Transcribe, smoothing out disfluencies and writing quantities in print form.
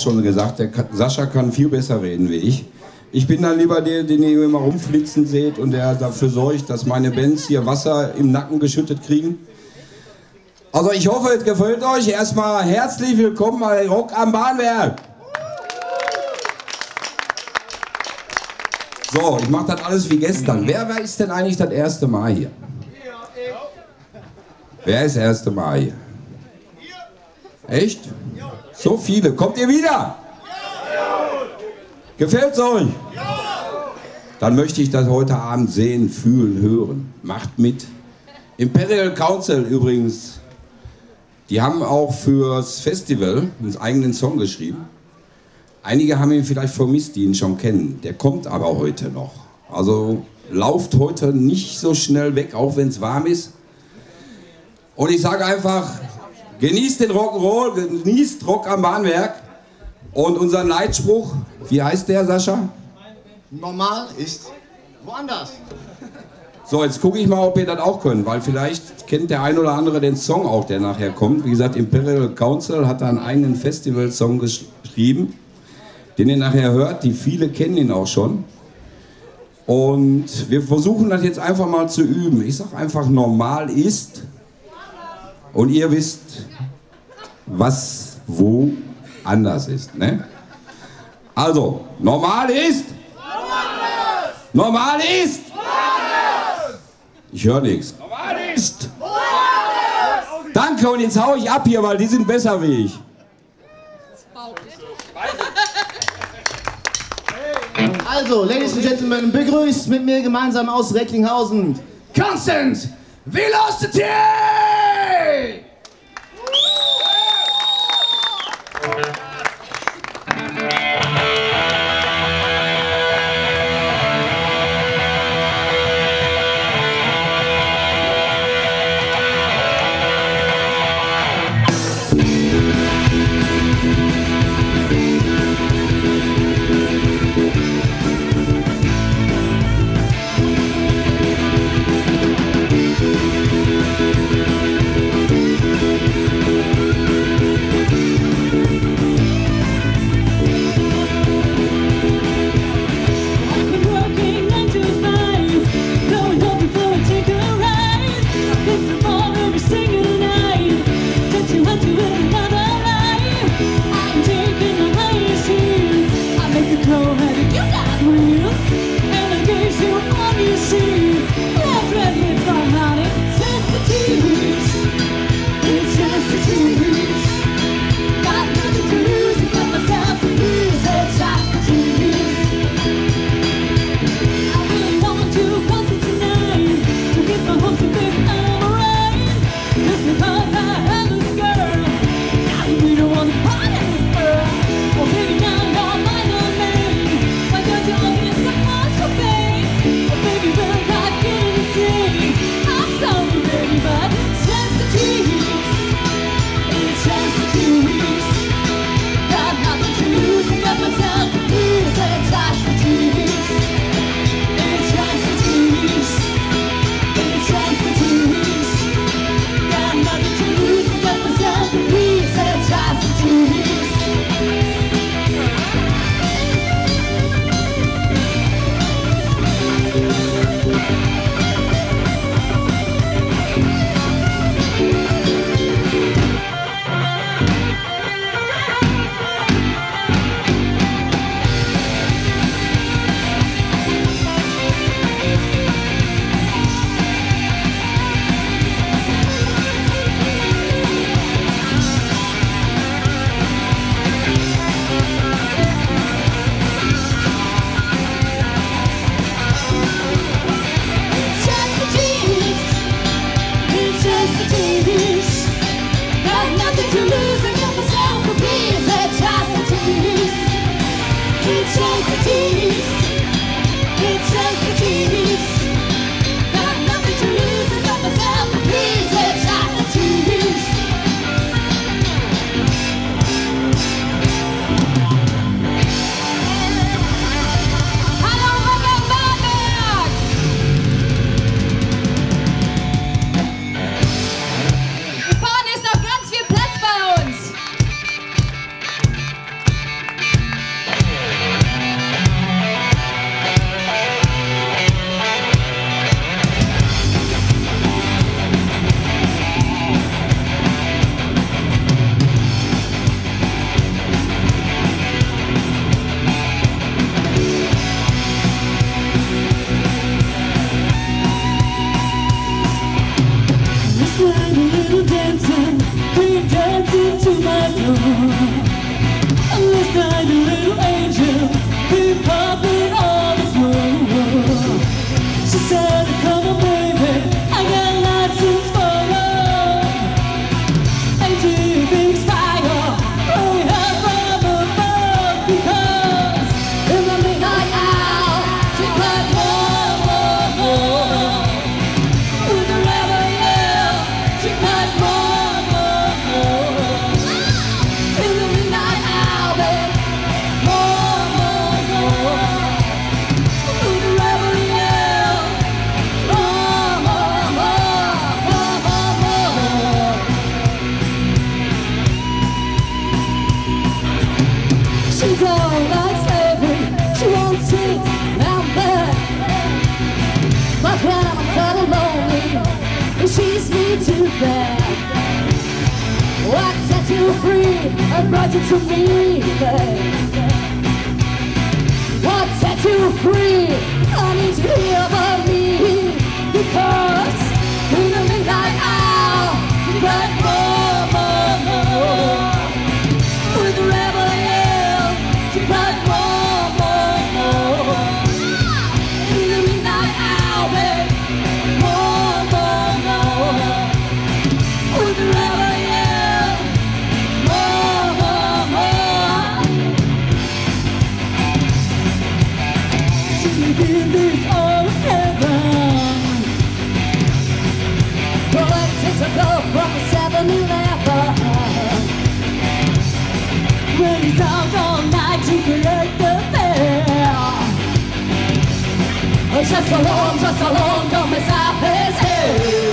Schon gesagt, Sascha kann viel besser reden wie ich. Ich bin dann lieber der, den ihr immer rumflitzen seht und der dafür sorgt, dass meine Bands hier Wasser im Nacken geschüttet kriegen. Also ich hoffe, es gefällt euch. Erstmal herzlich willkommen bei Rock am Bahnwerk. So, ich mache das alles wie gestern. Wer ist denn eigentlich das erste Mal hier? Wer ist das erste Mal hier? Echt? So viele. Kommt ihr wieder? Gefällt's euch? Dann möchte ich das heute Abend sehen, fühlen, hören. Macht mit. Imperial Council übrigens, die haben auch fürs Festival einen eigenen Song geschrieben. Einige haben ihn vielleicht vermisst, die ihn schon kennen. Der kommt aber heute noch. Also lauft heute nicht so schnell weg, auch wenn es warm ist. Und ich sage einfach, genießt den Rock'n'Roll, genießt Rock am Bahnwerk. Und unser Leitspruch, wie heißt der, Sascha? Normal ist woanders. So, jetzt gucke ich mal, ob ihr das auch könnt, weil vielleicht kennt der ein oder andere den Song auch, der nachher kommt. Wie gesagt, Imperial Council hat da einen eigenen Festival-Song geschrieben, den ihr nachher hört. Die viele kennen ihn auch schon. Und wir versuchen das jetzt einfach mal zu üben. Ich sage einfach, normal ist. Und ihr wisst, was, wo anders ist. Ne? Also, normal ist. Normal ist. Ich höre nichts. Normal ist. Danke, und jetzt hau ich ab hier, weil die sind besser wie ich. Also, Ladies and Gentlemen, begrüßt mit mir gemeinsam aus Recklinghausen Constant Velocity! kind of little angel, keep popping all this world. She said, come on baby, I got license for love. And TV's fire, blowing her from above. Because in the midnight hour, she cried more, more, more. With a rebel yell, she cried more, more, more. In the midnight hour, babe, more, more, more. With a rebel yell, more, more, more, more, more, more. She don't like slavery, she won't sit down there. But when I'm a little lonely, she's me to bed. What set you free and brought you to me, babe? What set you free? I need you here for me. Because in the midnight hour, you got more, more, more. With the rebel yell, she cried more, more, more. In the midnight hour, babe, more, more, more. With the rebel yell, more, more, more. She's making this all heaven. Well, it takes a go from the 7-Eleven. When he's out all night to collect the fare. Just so long, don't miss out his head.